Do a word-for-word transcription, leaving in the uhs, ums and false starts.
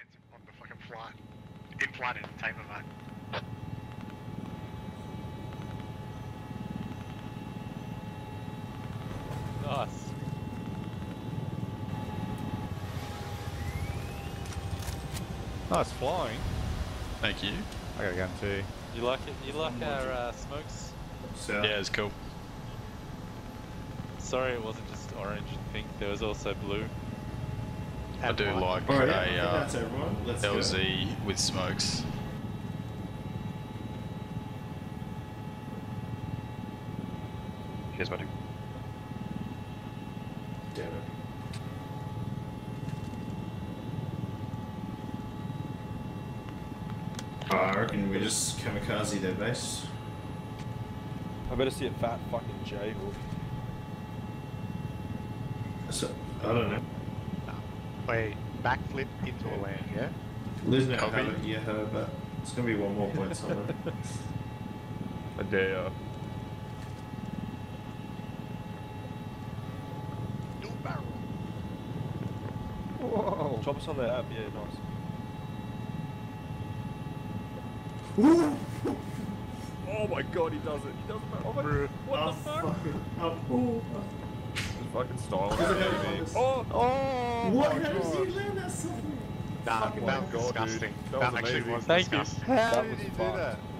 hands on the fucking flight. In-flight entertainment, mate. Nice. Nice flying. Thank you. I got a gun too. You like it? You like our uh, smokes? So, yeah, it's cool. Sorry it wasn't just orange and pink, there was also blue. I do like Alright, a I think uh, that's everyone. Let's L go. Z with smokes. Cheers, buddy. Damn it. Oh, I reckon we just kamikaze their base. I better see a fat fucking J-hook. So, I don't know. Wait, backflip into a land, yeah? Liz now Copy. have it, yeah, her, but it's gonna be one more point somewhere. I dare. Dual barrel. Whoa. Chop us on the app, yeah, nice. Oh my god, he does it. He does it. Oh my god. What oh, the fuck? Fucking, oh, oh, It's fucking style. Look at that. Oh, oh, what? my How does god. he land that something? Nah, Fuck, that my was God, disgusting. dude. That That, was actually amazing. was Thank you. disgusting. How That did was he do fucked. that?